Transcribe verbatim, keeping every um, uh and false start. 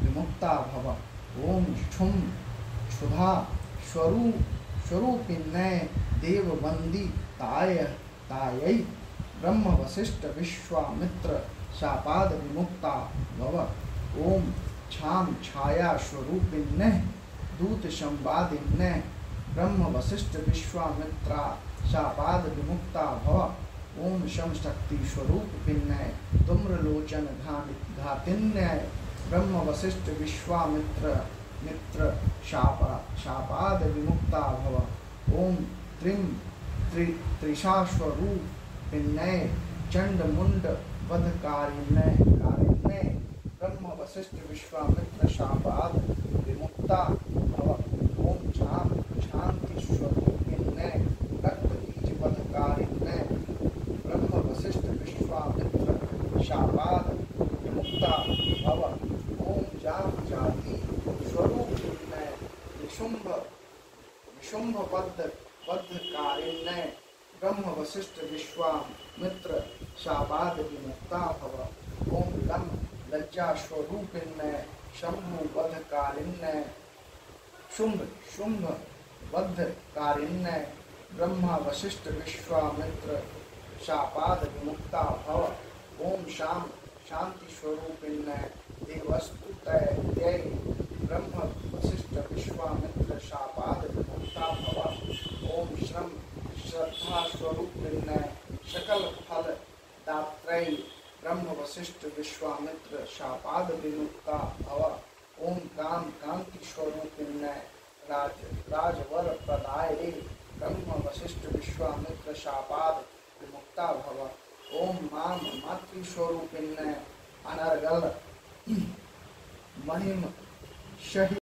विमुक्ता भव। ओम क्षुम क्षुधा स्वरूप स्वरूपिण्यै देववंदी ताय तायै ब्रह्म वसिष्ठ विश्वामित्र शापाद विमुक्ता भव। ओम छाम छाया स्वरूपिण्यै दूत संवादिन्यै ब्रह्म वसिष्ठ विश्वामित्रा शापाद विमुक्ता भव। ओम शम शक्ति स्वरूपिण्यै धूम्रलोचन घातिन्यै ब्रह्म वसिष्ठ विश्वामित्र मित्र शापा शापाद विमुक्ता भव। ओम त्रिम त्रि त्रिशास्वरूपिण्यै चंड मुंड वधकारिण्यै कारिण्यै ब्रह्म वसिष्ठ विश्वामित्र शापाद विमुक्ता भव। ओम छाम शांति स्वरूपिण्यै रक्त बीज वधकारिण्यै ब्रह्म वसिष्ठ विश्वामित्र शापाद विमुक्ता भव। ओम जाम जाति स्वरूपिण्यै विशुंभ विशुंभ बद्ध बद्धकारिण्यै ब्रह्म वसिष्ठ विश्वामित्र शापाद विमुक्ता भव। ओम लम लज्जा स्वरूपिण्यै शंभु वधकारिण्यै शुंभ शुंभ बद्धकारिण्यै ब्रह्मा वसिष्ठ विश्वामित्र शापाद विमुक्ता भव। ओम शाम शांति स्वरूपिण्यै देवस्तुत्यै ब्रह्म वसिष्ठ विश्वामित्र शापाद विमुक्ता भव। ओम श्रम श्रद्धा स्वरूपिण्यै सकल फल दात्रै ब्रह्म वसिष्ठ विश्वामित्र शापाद विमुक्ता भव। ओम काम कांति स्वरूपिण्यै राज राजवर प्रदाये ब्रह्म वसिष्ठ विश्वामित्र शापाद विमुक्ता भव। ओम माम मातृ स्वरूपिण्यै अनर्गल महिम शहि